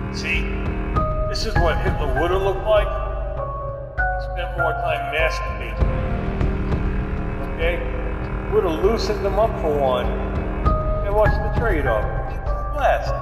See? This is what Hitler would have looked like. He spent more time masturbating. Okay? Would have loosened them up for one. And what's the trade-off? Blast.